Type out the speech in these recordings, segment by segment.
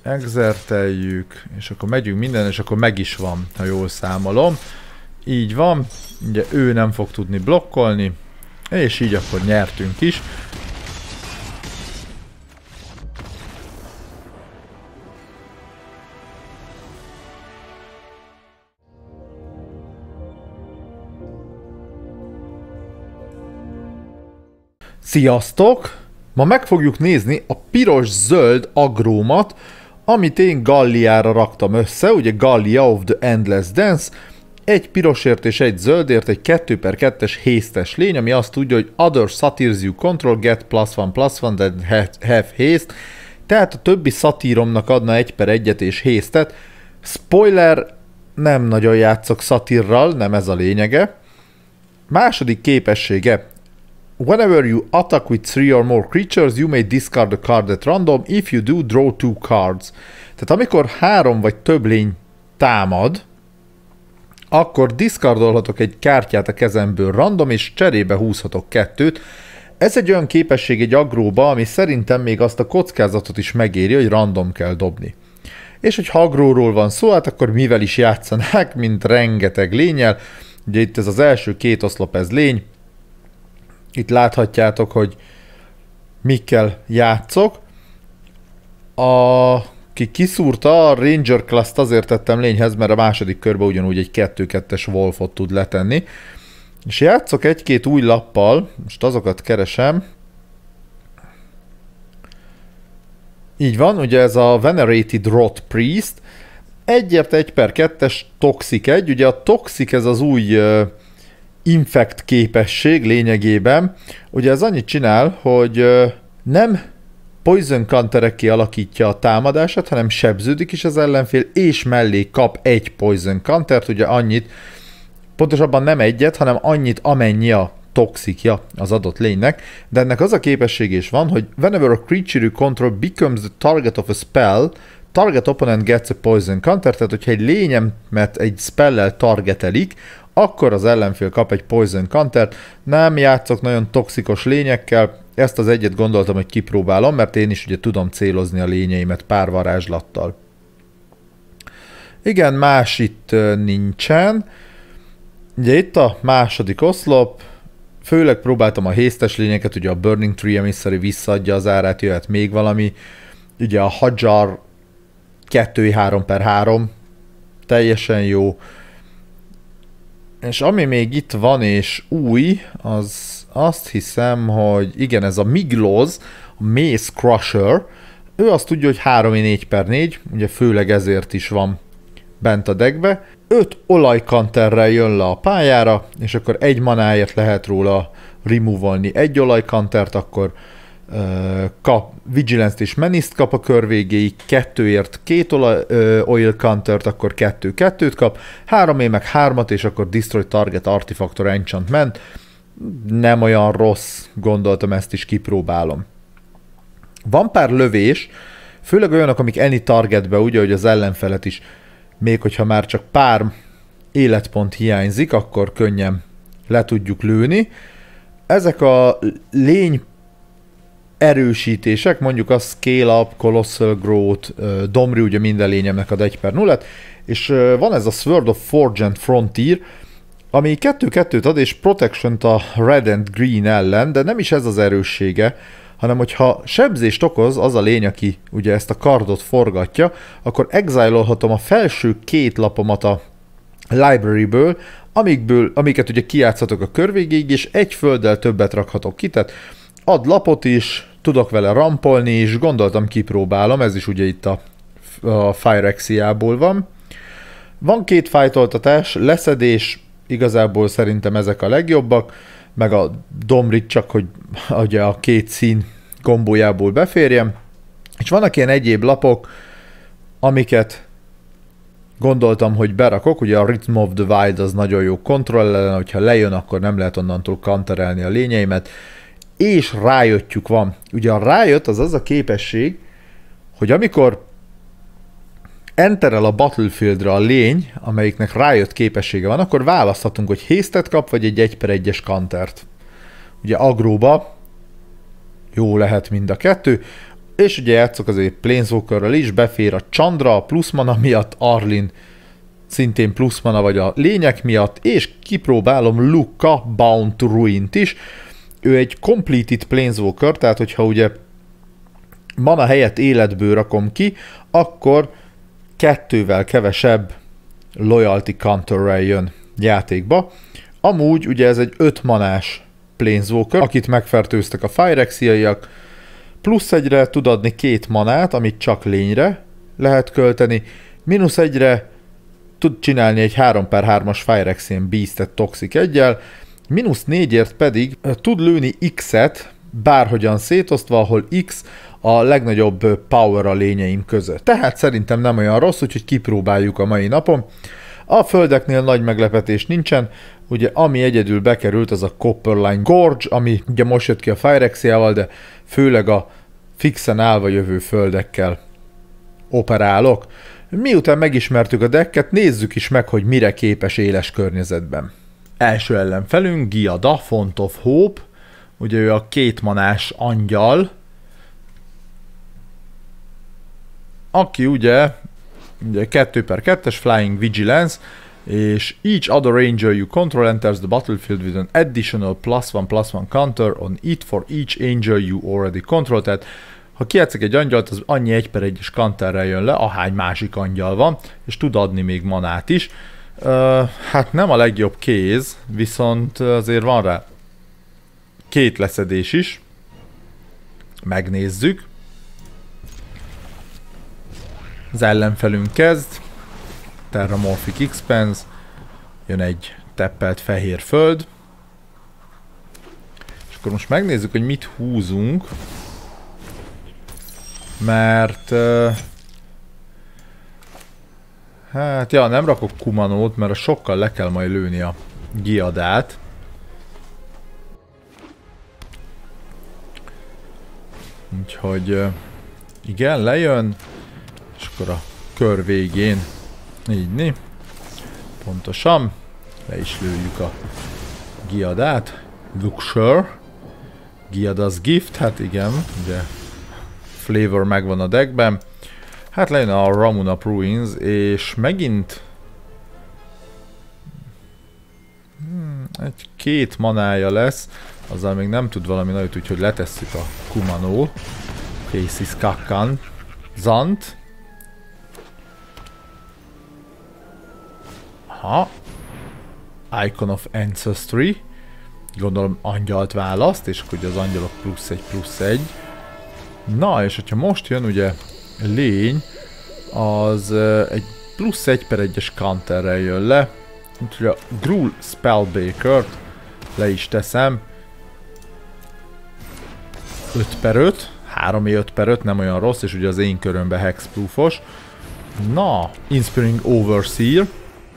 exerteljük, és akkor megyünk minden, és akkor meg is van, ha jól számolom. Így van, ugye ő nem fog tudni blokkolni, és így akkor nyertünk is. Sziasztok! Ma meg fogjuk nézni a piros-zöld agrómat, amit én Galliára raktam össze, ugye Gallia of the Endless Dance, egy pirosért és egy zöldért, egy 2/2-es haste-es lény, ami azt tudja, hogy other satyrs you control get +1/+1 that have haste, tehát a többi szatíromnak adna 1/1-et és haste-et. Spoiler, nem nagyon játszok szatírral, nem ez a lényege. Második képessége. Whenever you attack with 3 or more creatures, you may discard a card at random. If you do, draw 2 cards. Tehát amikor 3 vagy több lény támad, akkor discardolhatok egy kártyát a kezemből random, és cserébe húzhatok 2-t. Ez egy olyan képesség egy agróba, ami szerintem még azt a kockázatot is megéri, hogy random kell dobni. És hogyha agróról van szó, hát akkor mivel is játszanák, mint rengeteg lénnyel. Ugye itt ez az első 2 oszlop, ez lény. Itt láthatjátok, hogy mikkel játszok. Aki kiszúrta, a Ranger Class-t azért tettem lényhez, mert a második körben ugyanúgy egy 2/2-es Wolfot tud letenni. És játszok egy-két új lappal, most azokat keresem. Így van, ugye ez a Venerated Rot Priest. 1/1/2-es Toxic 1, ugye a Toxic ez az új infect képesség lényegében. Ugye ez annyit csinál, hogy nem poison counterek kialakítja a támadását, hanem sebződik is az ellenfél, és mellé kap egy poison countert, ugye annyit, pontosabban nem egyet, hanem annyit, amennyi a toxikja az adott lénynek, de ennek az a képesség is van, hogy whenever a creature you control becomes the target of a spell, target opponent gets a poison counter, tehát hogyha egy lényemet egy spell-lel targetelik, akkor az ellenfél kap egy poison countert. Nem játszok nagyon toxikos lényekkel, ezt az egyet gondoltam, hogy kipróbálom, mert én is ugye tudom célozni a lényeimet pár varázslattal. Igen, más itt nincsen. Ugye itt a második oszlop, főleg próbáltam a haste-es lényeket, ugye a Burning Tree Emissary visszaadja az árát, jöhet még valami. Ugye a Hajar 2/3/3, teljesen jó. És ami még itt van és új, az azt hiszem, hogy igen, ez a Migloz, a Mace Crusher, ő azt tudja, hogy 3/4/4, ugye főleg ezért is van bent a deckbe. 5 olajkanterrel jön le a pályára, és akkor 1 manáért lehet róla remove-olni egy olajkantert, akkor kap Vigilance-t és Menace-t kap a kör végéig, 2-ért 2 oil countert, akkor 2/2-t kap, 3-ért meg 3-at, és akkor Destroy Target Artifact or Enchantment. Nem olyan rossz, gondoltam, ezt is kipróbálom. Van pár lövés, főleg olyanok, amik any targetbe, ugye, hogy az ellenfelet is, még hogyha már csak pár életpont hiányzik, akkor könnyen le tudjuk lőni. Ezek a lény erősítések, mondjuk a Scale Up, Colossal Growth, Domri ugye minden lényemnek ad 1/0-et, és van ez a Sword of Forged Frontier, ami 2/2-t ad, és Protection-t a Red and Green ellen, de nem is ez az erőssége, hanem hogyha sebzést okoz az a lény, aki ugye ezt a kardot forgatja, akkor exile-olhatom a felső 2 lapomat a library-ből, amiket ugye kijátszhatok a kör végéig, és egy földdel többet rakhatok ki, tehát ad lapot is, tudok vele rampolni is, gondoltam kipróbálom, ez is ugye itt a Phyrexiából van. Van 2 fájtoltatás, leszedés, igazából szerintem ezek a legjobbak, meg a Domrit csak, hogy ugye a 2 szín kombójából beférjem. És vannak ilyen egyéb lapok, amiket gondoltam, hogy berakok, ugye a Rhythm of the Wild az nagyon jó kontroll ellen, hogyha lejön, akkor nem lehet onnantól counterelni a lényeimet. És rájöttjük van. Ugye a rájött az a képesség, hogy amikor enterel a Battlefieldre a lény, amelyiknek rájött képessége van, akkor választhatunk, hogy haste-et kap, vagy egy 1/1-es countert. Ugye agróba jó lehet mind a kettő. És ugye játszok azért Planeswalkerrel is, befér a Chandra plusz mana miatt, Arlinn szintén plusz mana vagy a lények miatt, és kipróbálom Lukka Bound to Ruin-t is. Ő egy completed Planeswalker, tehát hogyha ugye mana helyett életből rakom ki, akkor 2-vel kevesebb loyalty counterrel jön játékba. Amúgy ugye ez egy 5 manás Planeswalker, akit megfertőztek a Phyrexiaiak, plusz 1-re tud adni 2 manát, amit csak lényre lehet költeni, mínusz 1-re tud csinálni egy 3/3-as Phyrexian Beast-et Toxic 1-jel, mínusz 4-ért pedig tud lőni X-et, bárhogyan szétosztva, ahol X a legnagyobb power a lényeim között. Tehát szerintem nem olyan rossz, úgyhogy kipróbáljuk a mai napon. A földeknél nagy meglepetés nincsen, ugye ami egyedül bekerült, az a Copperline Gorge, ami ugye most jött ki a Phyrexiával, de főleg a fixen állva jövő földekkel operálok. Miután megismertük a decket, nézzük is meg, hogy mire képes éles környezetben. Első ellenfelünk Giada, Font of Hope, ugye ő a 2 manás angyal, aki ugye 2/2-es Flying Vigilance, és each other angel you control enters the battlefield with an additional +1/+1 counter on it for each angel you already control, tehát ha kijátszik egy angyalt, az annyi 1/1-es counterrel jön le, ahány másik angyal van, és tud adni még manát is. Hát nem a legjobb kéz, viszont azért van rá 2 leszedés is. Megnézzük. Az ellenfelünk kezd. Terramorphic Expanse. Jön egy teppelt fehér föld. És akkor most megnézzük, hogy mit húzunk. Mert... hát ja, nem rakok Kumanót, mert sokkal le kell majd lőni a Giadát. Úgyhogy igen, lejön, és akkor a kör végén így, pontosan, le is lőjük a Giadát. Luxure, Giada's Gift, hát igen, ugye flavor megvan a deckben. Hát lejön a Ramunap Ruins, és megint egy 2 manája lesz, azzal még nem tud valami nagyot, úgyhogy letesszük a Kumano, Faces Kakkan, Zant. Aha. Icon of Ancestry. Gondolom angyalt választ, és akkor ugye az angyalok +1/+1. Na, és hogyha most jön ugye lény, az egy +1/1-es counterrel jön le. Úgyhogy a Gruul Spellbreaker-t le is teszem. 5/5, 3/5/5, nem olyan rossz, és ugye az én körömben hexproofos. Na, Inspiring Overseer.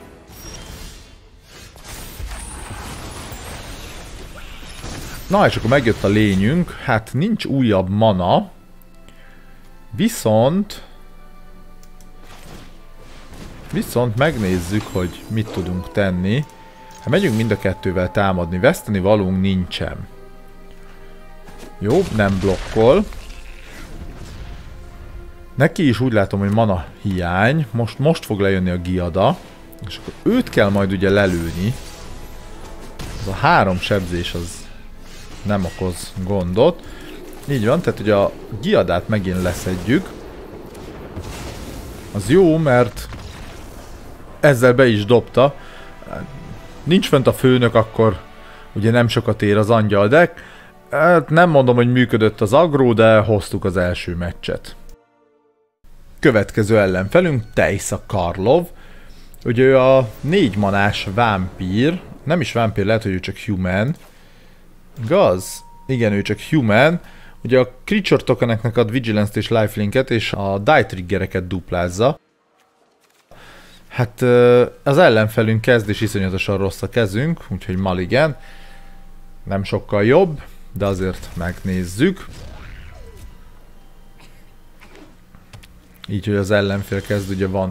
Na, és akkor megjött a lényünk, hát nincs újabb mana, viszont megnézzük, hogy mit tudunk tenni. Hát megyünk mind a kettővel támadni, veszteni valónk nincsen. Jó, nem blokkol. Neki is úgy látom, hogy mana hiány, most fog lejönni a Giada, és akkor őt kell majd ugye lelőni. Ez a 3 sebzés az nem okoz gondot. Így van, tehát ugye a Giadát megint leszedjük. Az jó, mert ezzel be is dobta. Nincs fent a főnök, akkor ugye nem sokat ér az angyal deck. Hát nem mondom, hogy működött az aggro, de hoztuk az első meccset. Következő ellenfelünk Teysa Karlov. Ugye ő a 4 manás vámpír. Nem is vámpír, lehet, hogy ő csak human. Igaz? Igen, ő csak human. Ugye a creature tokeneknek ad vigilance-t és lifelinket, és a die triggereket duplázza. Hát az ellenfelünk kezd, és iszonyatosan rossz a kezünk, úgyhogy Mulligan. Nem sokkal jobb, de azért megnézzük. Így, hogy az ellenfél kezd, ugye van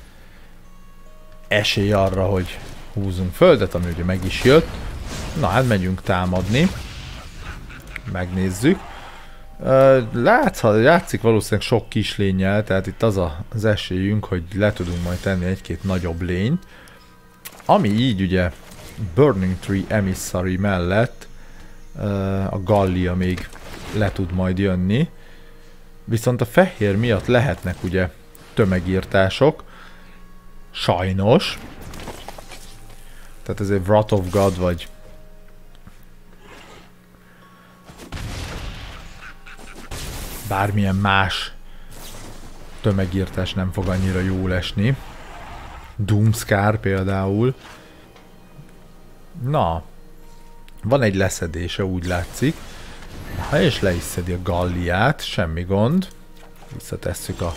esély arra, hogy húzunk földet, ami ugye meg is jött. Na hát megyünk támadni. Megnézzük. Játszik valószínűleg sok kis lénnyel, tehát itt az esélyünk, hogy le tudunk majd tenni egy-két nagyobb lényt. Ami így ugye Burning Tree Emissary mellett a Gallia még le tud majd jönni. Viszont a fehér miatt lehetnek ugye tömegírtások. Sajnos. Tehát ez egy Wrath of God vagy bármilyen más tömegírtás nem fog annyira jól esni. Doomscar például. Na, van egy leszedése, úgy látszik. Ha és le is szedi a Galliát, semmi gond. Visszatesszük a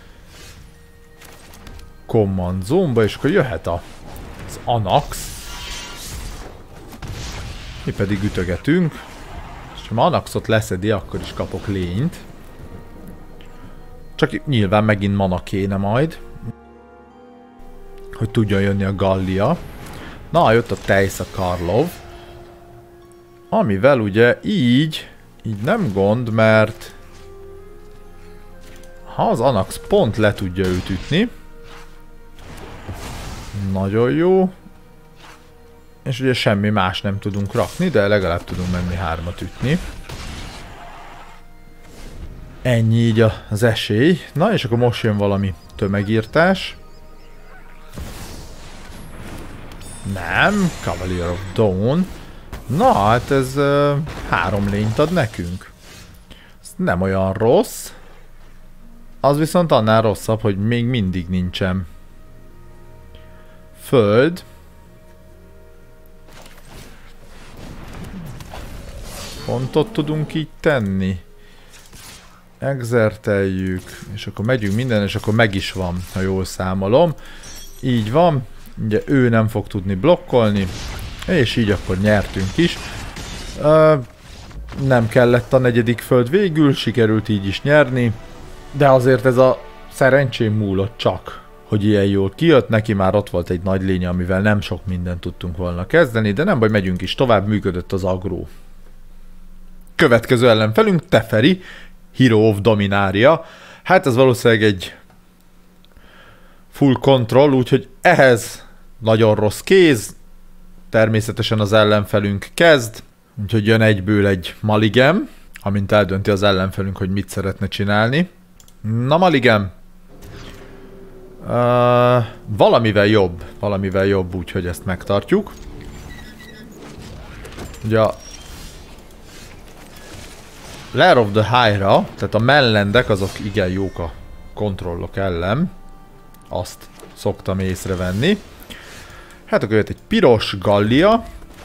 Command Zone-ba, és akkor jöhet az Anax. Mi pedig ütögetünk. És ha Anaxot leszedi, akkor is kapok lényt. Csak nyilván megint mana kéne majd, hogy tudjon jönni a Gallia. Na, jött a Teysa Karlov. Amivel ugye így nem gond, mert ha az Anax pont le tudja őt ütni, nagyon jó. És ugye semmi más nem tudunk rakni, de legalább tudunk menni 3-at ütni. Ennyi így az esély. Na és akkor most jön valami tömegírtás. Nem, Cavalier of Dawn. Na hát ez 3 lényt ad nekünk. Ez nem olyan rossz. Az viszont annál rosszabb, hogy még mindig nincsen föld. Pontot tudunk így tenni. Exerteljük, és akkor megyünk minden, és akkor meg is van, ha jól számolom. Így van, ugye ő nem fog tudni blokkolni, és így akkor nyertünk is. Nem kellett a 4. föld végül, sikerült így is nyerni, de azért ez a szerencsém múlott csak, hogy ilyen jól kijött, neki már ott volt egy nagy lénye, amivel nem sok mindent tudtunk volna kezdeni, de nem baj, megyünk is tovább, működött az agró. Következő ellenfelünk Teferi, Hero of Dominaria. Hát ez valószínűleg egy full control, úgyhogy ehhez nagyon rossz kéz. Természetesen az ellenfelünk kezd, úgyhogy jön egyből egy Maligem, amint eldönti az ellenfelünk, hogy mit szeretne csinálni. Na Maligem! Valamivel jobb, úgyhogy ezt megtartjuk. Ugye a Lair of the High-ra, tehát a mellendek azok igen jók a kontrollok ellen. Azt szoktam észrevenni. Hát akkor jött egy piros Gallia.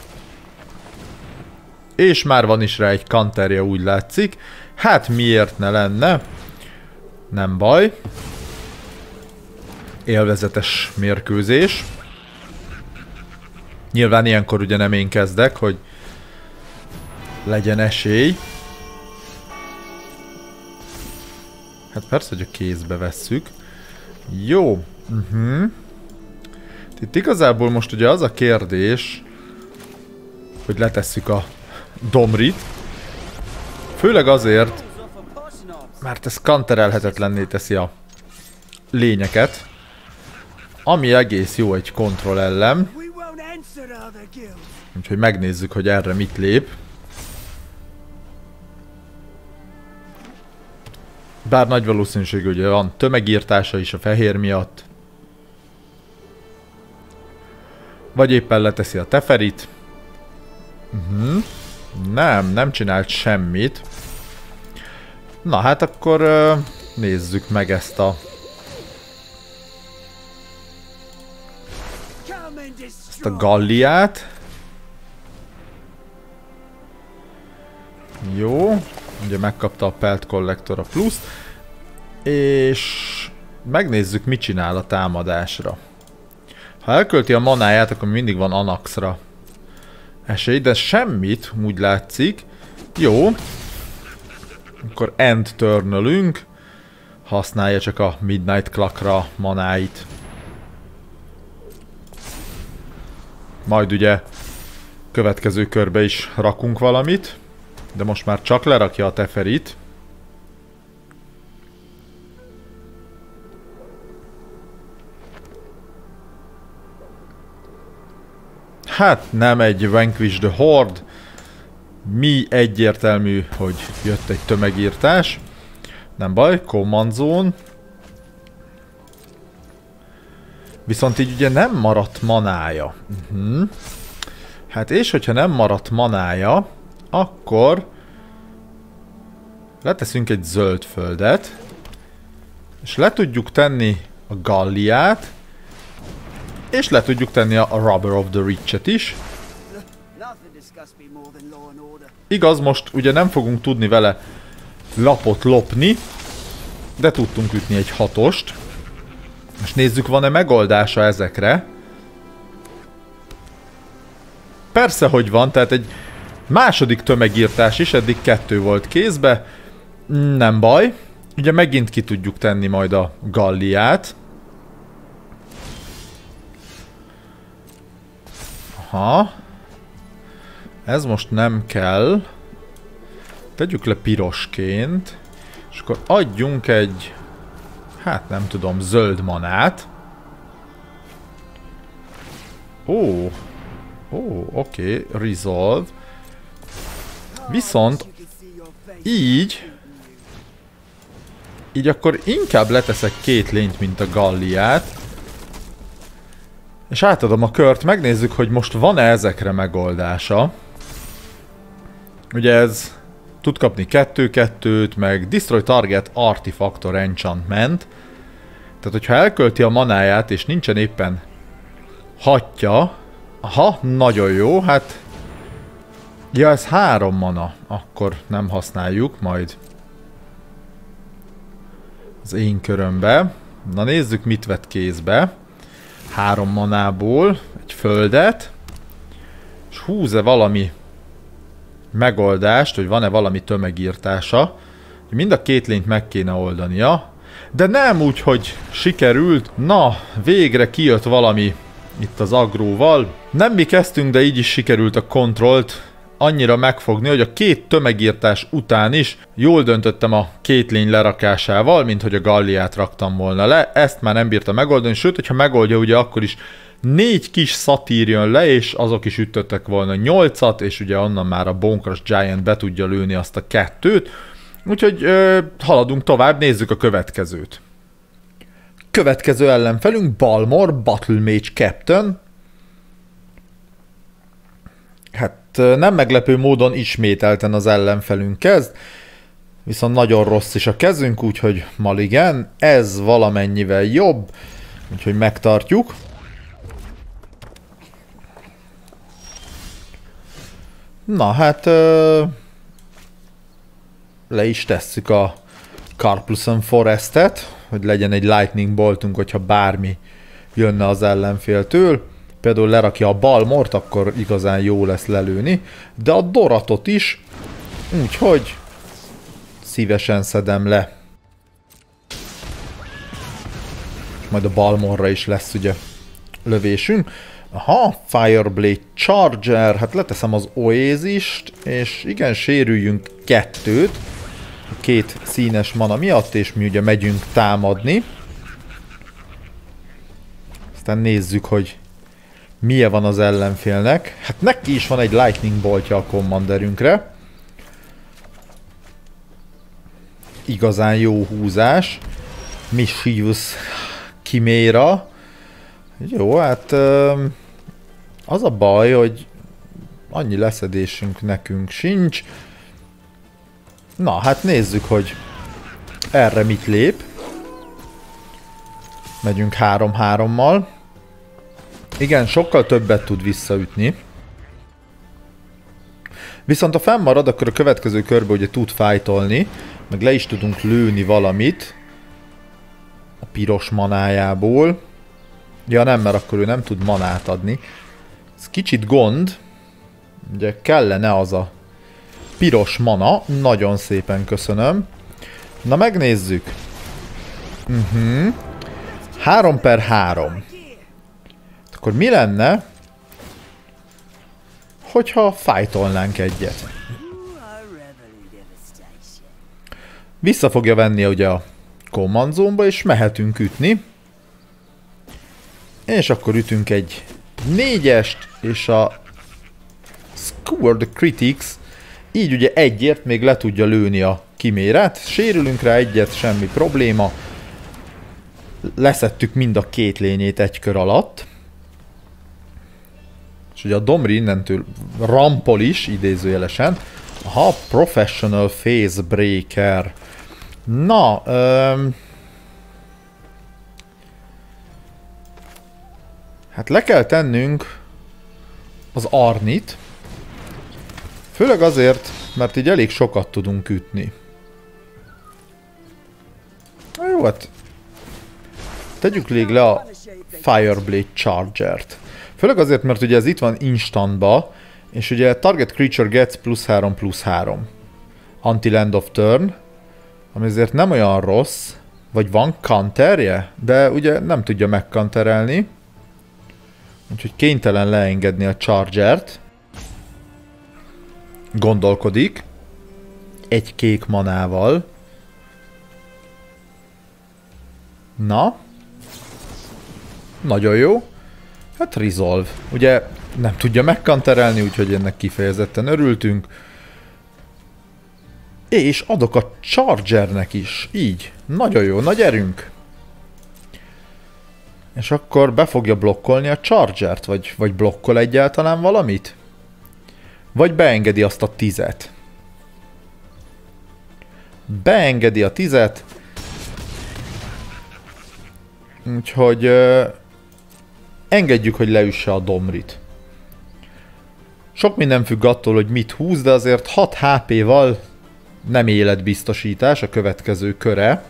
És már van is rá egy counterje, úgy látszik. Hát miért ne lenne? Nem baj. Élvezetes mérkőzés. Nyilván ilyenkor ugye nem én kezdek, hogy legyen esély. Hát persze, hogy a kézbe vesszük. Jó. Itt igazából most ugye az a kérdés, hogy letesszük a Domrit. Főleg azért, mert ez counterelhetetlenné teszi a lényeket. Ami egész jó egy kontroll ellen. Úgyhogy megnézzük, hogy erre mit lép. Bár nagy valószínűség, hogy van tömegírtása is a fehér miatt. Vagy éppen leteszi a Teferit. Nem csinált semmit. Na hát akkor nézzük meg ezt a... Galliát. Jó. Ugye megkapta a Pelt Collector a pluszt. És megnézzük, mit csinál a támadásra. Ha elkölti a manáját, akkor mindig van Anaxra esély, de semmit, úgy látszik. Jó. Akkor end turnölünk. Használja csak a Midnight Clockra manáit. Majd ugye következő körbe is rakunk valamit. De most már csak lerakja a Teferit. Hát nem egy Vanquish the Horde. Mi egyértelmű, hogy jött egy tömegírtás. Nem baj, Command Zone. Viszont így ugye nem maradt manája. Hát és hogyha nem maradt manája, akkor leteszünk egy zöld földet, és le tudjuk tenni a Galliát, és le tudjuk tenni a Rubber of the Rich-et is. Igaz, most ugye nem fogunk tudni vele lapot lopni, de tudtunk ütni egy 6-ost. És nézzük, van-e megoldása ezekre. Persze, hogy van, tehát egy második tömegírtás is, eddig 2 volt kézbe. Nem baj. Ugye megint ki tudjuk tenni majd a Galliát. Aha. Ez most nem kell. Tegyük le pirosként. És akkor adjunk egy... Hát nem tudom, zöld manát. Oké, resolve. Viszont így akkor inkább leteszek 2 lényt, mint a Galliát. És átadom a kört, megnézzük, hogy most van-e ezekre megoldása. Ugye ez tud kapni 2-2-t, meg Destroy Target Artifactor Enchantment. Tehát, hogyha elkölti a manáját, és nincsen éppen hatja. Aha, nagyon jó, hát... Ja, ez 3 mana. Akkor nem használjuk, majd az én körömbe. Na nézzük, mit vett kézbe. 3 manából egy földet. És húz-e valami megoldást, hogy van-e valami tömegírtása. Mind a 2 lényt meg kéne oldania. De nem úgy, hogy sikerült. Na, végre kijött valami itt az agróval. Nem mi kezdtünk, de így is sikerült a kontrollt annyira megfogni, hogy a 2 tömegírtás után is jól döntöttem a 2 lény lerakásával, mint hogy a Galliát raktam volna le. Ezt már nem bírta megoldani, sőt, hogyha megoldja, ugye akkor is 4 kis szatír jön le, és azok is ütöttek volna 8-at, és ugye onnan már a Bone Crush Giant be tudja lőni azt a 2-t. Úgyhogy haladunk tovább, nézzük a következőt. Következő ellenfelünk Balmor, Battle Mage Captain. Hát nem meglepő módon ismételten az ellenfelünk kezd, viszont nagyon rossz is a kezünk, úgyhogy Maligen, ez valamennyivel jobb, úgyhogy megtartjuk. Na hát le is tesszük a Carplusen Forestet, hogy legyen egy Lightning Boltunk, hogyha bármi jönne az ellenféltől. Például lerakja a Balmort, akkor igazán jó lesz lelőni, de a Doratot is, úgyhogy szívesen szedem le. És majd a Balmorra is lesz ugye lövésünk. Aha, Fireblade Charger, hát leteszem az Oasist, és igen, sérüljünk 2-t, a 2 színes mana miatt, és mi ugye megyünk támadni. Aztán nézzük, hogy milyen van az ellenfélnek. Hát neki is van egy Lightning Boltja a commanderünkre. Igazán jó húzás. Mischievous Chimera. Jó, hát az a baj, hogy annyi leszedésünk nekünk sincs. Na, hát nézzük, hogy erre mit lép. Megyünk 3-3-mal. Igen, sokkal többet tud visszaütni. Viszont ha fennmarad, akkor a következő körbe ugye tud fájtolni, meg le is tudunk lőni valamit a piros manájából. Ja nem, mert akkor ő nem tud manát adni. Ez kicsit gond. Ugye kellene az a piros mana. Nagyon szépen köszönöm. Na megnézzük. 3/3. Akkor mi lenne, hogyha fájtolnánk egyet? Vissza fogja venni ugye a command zone-ba, és mehetünk ütni. És akkor ütünk egy 4-est, és a Skewer the Critics, így ugye egyért még le tudja lőni a kiméret. Sérülünk rá egyet, semmi probléma. Leszettük mind a két lényét egy kör alatt. És ugye a Domri innentől rampol is, idézőjelesen. Aha, Professional Phase Breaker. Na, hát le kell tennünk az Arnit. Főleg azért, mert így elég sokat tudunk ütni. Na jó, hát tegyük még le a Fireblade Charger-t. Főleg azért, mert ugye ez itt van instantba, és ugye target creature gets +3/+3 until end of turn, ami azért nem olyan rossz, vagy van counterje, de ugye nem tudja megcounterelni, úgyhogy kénytelen leengedni a Chargert. Gondolkodik. Egy kék manával. Na. Nagyon jó. Hát Resolve. Ugye nem tudja megkanterelni, úgyhogy ennek kifejezetten örültünk. És adok a Chargernek is. Így. Nagyon jó. Nagy erőnk. És akkor be fogja blokkolni a Chargert? Vagy blokkol egyáltalán valamit? Vagy beengedi azt a 10-et? Beengedi a 10-et. Úgyhogy engedjük, hogy leüsse a Domrit. Sok minden függ attól, hogy mit húz, de azért 6 HP-val nem életbiztosítás a következő köre.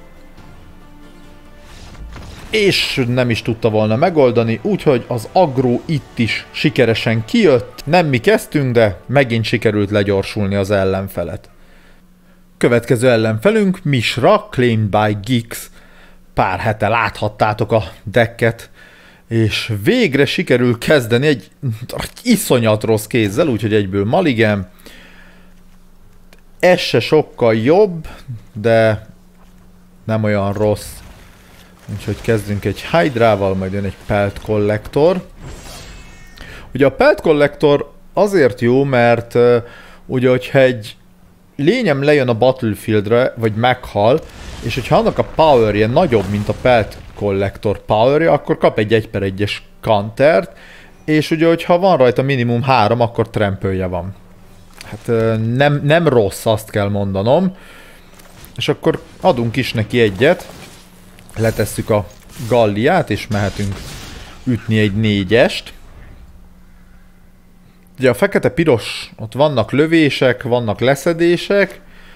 És nem is tudta volna megoldani, úgyhogy az aggro itt is sikeresen kijött. Nem mi kezdtünk, de megint sikerült legyorsulni az ellenfelet. Következő ellenfelünk Mishra, Claimed by Geeks. Pár hete láthattátok a decket, és végre sikerül kezdeni egy iszonyat rossz kézzel, úgyhogy egyből Mulligan. Ez se sokkal jobb, de nem olyan rossz. Úgyhogy kezdünk egy Hydrával, majd jön egy Pelt Collector. Ugye a Pelt Collector azért jó, mert ugye, hogyha egy lényem lejön a Battlefieldre, vagy meghal, és hogyha annak a powerje nagyobb, mint a Pelt Collector powerje, akkor kap egy 1/1-es countert, és ugye, hogyha van rajta minimum 3, akkor trampölje van. Hát nem rossz, azt kell mondanom. És akkor adunk is neki egyet. Letesszük a Galliát, és mehetünk ütni egy 4-est. Ugye a fekete-piros, ott vannak lövések, vannak leszedések,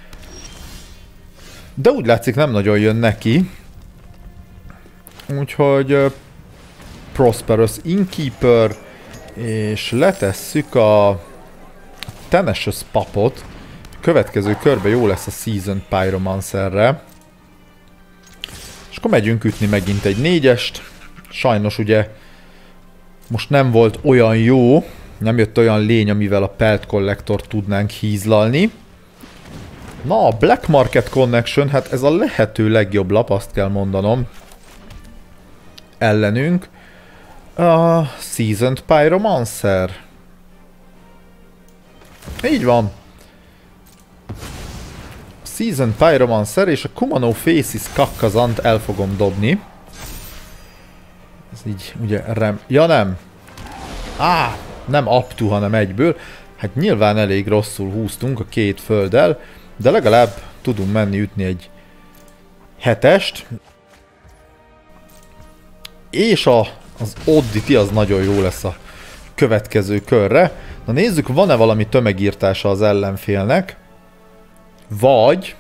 de úgy látszik nem nagyon jön neki. Úgyhogy Prosperous Innkeeper, és letesszük a Tenacious Puppot. Következő körbe jó lesz a Seasoned Pyromancerre. És akkor megyünk ütni megint egy 4-est. Sajnos ugye most nem volt olyan jó, nem jött olyan lény, amivel a Pelt Collector tudnánk hízlalni. Na, a Black Market Connection, hát ez a lehető legjobb lap, azt kell mondanom. Ellenünk. A Seasoned Pyromancer. Így van. Seasoned Pyromancer és a Kumano Faces Kakkazant el fogom dobni. Ez így ugye ja nem. Nem up to, hanem egyből. Hát nyilván elég rosszul húztunk a két földdel, de legalább tudunk menni ütni egy 7-est. És az Oddity az nagyon jó lesz a következő körre. Na nézzük, van-e valami tömegírtása az ellenfélnek. Vagy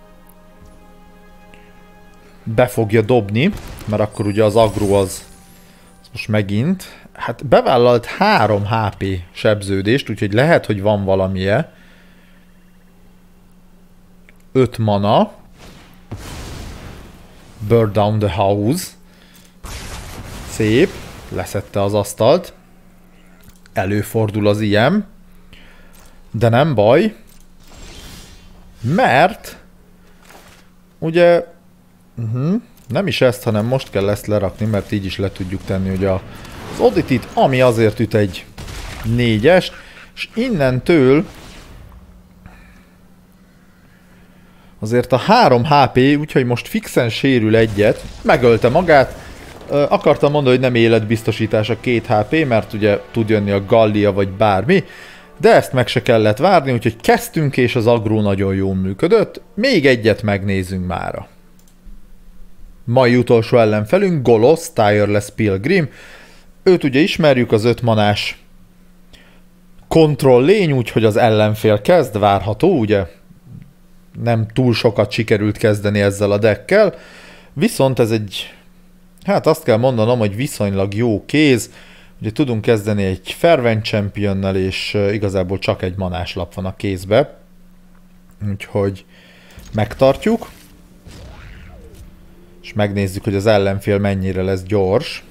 be fogja dobni, mert akkor ugye az aggro az most megint, hát bevállalt 3 HP sebződést, úgyhogy lehet, hogy van valamije. 5 mana. Burn down the house. Szép. Leszette az asztalt. Előfordul az ilyen. De nem baj. Mert ugye nem is ezt, hanem most kell ezt lerakni, mert így is le tudjuk tenni ugye a az Oddity-t, ami azért üt egy 4-est, és innentől azért a 3 HP, úgyhogy most fixen sérül egyet, megölte magát. Akartam mondani, hogy nem életbiztosítás a 2 HP, mert ugye tud jönni a Gallia vagy bármi, de ezt meg se kellett várni, úgyhogy kezdtünk, és az agró nagyon jól működött. Még egyet megnézzünk mára. Mai utolsó ellenfelünk Golos, Tireless Pilgrim. Őt ugye ismerjük, az 5 manás kontroll lény, úgyhogy az ellenfél kezd, várható, ugye? Nem túl sokat sikerült kezdeni ezzel a deckkel, viszont ez egy, hát azt kell mondanom, hogy viszonylag jó kéz. Ugye tudunk kezdeni egy Fervent Championnel, és igazából csak egy manás lap van a kézbe. Úgyhogy megtartjuk. És megnézzük, hogy az ellenfél mennyire lesz gyors.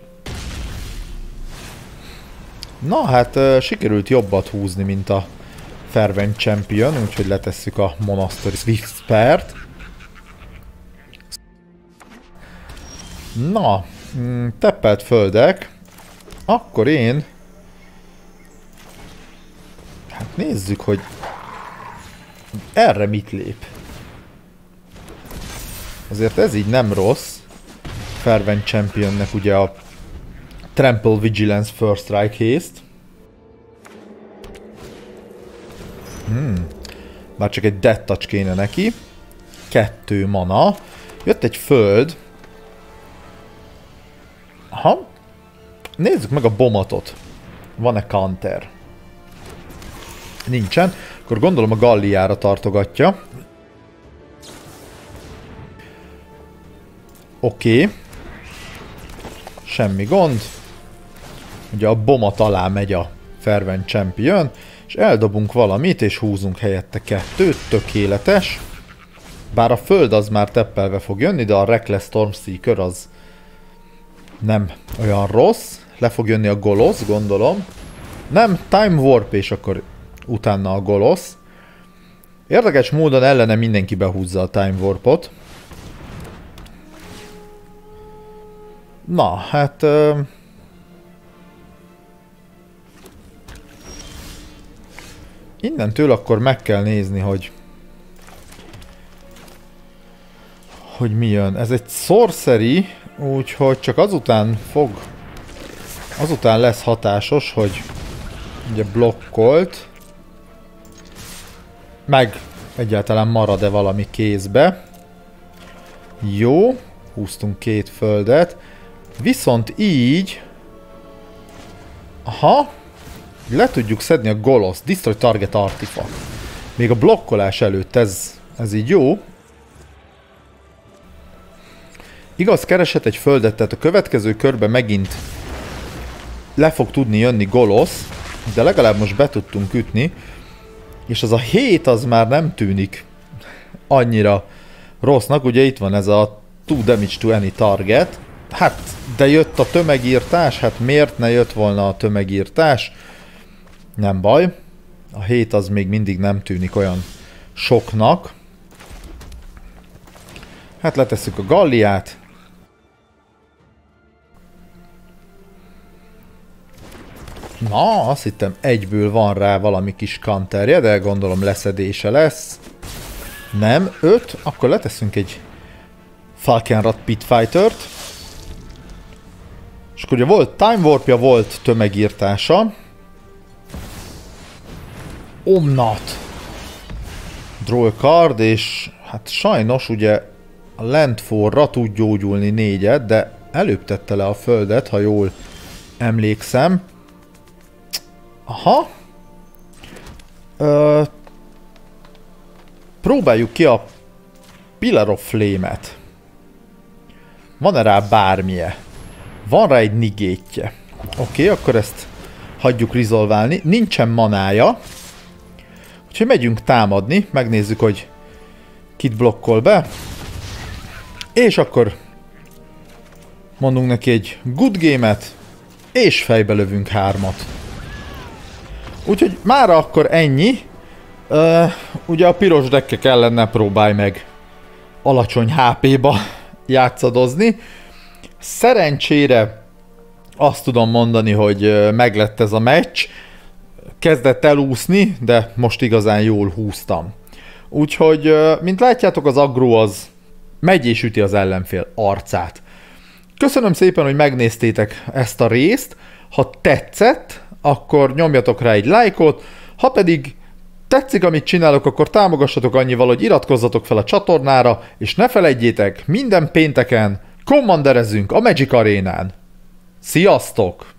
Na hát sikerült jobbat húzni, mint a Fervent Champion, úgyhogy letesszük a Monastery Swift Spear-t. Na, teppelt földek. Akkor én... Hát nézzük, hogy erre mit lép. Azért ez így nem rossz. Fervent Championnek ugye a Trample Vigilance First Strike Haste. Bár csak egy Death Touch kéne neki. 2 mana. Jött egy föld. Aha. Nézzük meg a bomatot. Van-e counter? Nincsen. Akkor gondolom a Galliára tartogatja. Oké. Semmi gond. Ugye a bomat alá megy a Fervent Champion, és eldobunk valamit, és húzunk helyette 2, tökéletes. Bár a föld az már teppelve fog jönni, de a Reckless Stormseeker az nem olyan rossz. Le fog jönni a Golos, gondolom. Nem, Time Warp, és akkor utána a Golos. Érdekes módon ellene mindenki behúzza a Time Warpot. Na, hát... innentől akkor meg kell nézni, hogy mi jön. Ez egy sorcery, úgyhogy csak azután lesz hatásos, hogy ugye blokkolt, meg egyáltalán marad-e valami kézbe. Jó, húztunk 2 földet, viszont így, aha, le tudjuk szedni a Golos, Destroy Target Artifact. Még a blokkolás előtt ez így jó. Igaz, keresett egy földet, tehát a következő körben megint le fog tudni jönni Golos, de legalább most be tudtunk ütni, és az a 7 az már nem tűnik annyira rossznak. Ugye itt van ez a 2 damage to any target. Hát, de jött a tömegírtás, hát miért ne jött volna a tömegírtás? Nem baj. A 7 az még mindig nem tűnik olyan soknak. Hát letesszük a Galliát. Na, azt hittem egyből van rá valami kis counterje, de gondolom leszedése lesz. Nem, 5, akkor leteszünk egy Falkenrath Pitfighter-t. És akkor ugye volt Time Warpja, volt tömegírtása. Omnat. Draw a card, és hát sajnos ugye a Landfall-ra tud gyógyulni 4-et, de előbb tette le a földet, ha jól emlékszem. Aha. Próbáljuk ki a Pillar of Flame-et. Van-e rá bármilyen? Van rá egy negétje. Oké, akkor ezt hagyjuk rizolválni. Nincsen manája. Úgyhogy megyünk támadni. Megnézzük, hogy kit blokkol be. És akkor mondunk neki egy good game-et, és fejbe lövünk 3-at. Úgyhogy mára akkor ennyi. Ugye a piros deckek ellen ne próbálj meg alacsony HP-ba játszadozni. Szerencsére Azt tudom mondani, hogy meglett ez a meccs. Kezdett elúszni, de most igazán jól húztam. Úgyhogy, mint látjátok, az aggro az megy és üti az ellenfél arcát. Köszönöm szépen, hogy megnéztétek ezt a részt. Ha tetszett, akkor nyomjatok rá egy lájkot, ha pedig tetszik, amit csinálok, akkor támogassatok annyival, hogy iratkozzatok fel a csatornára, és ne felejtjétek, minden pénteken kommanderezünk a Magic Arénán. Sziasztok!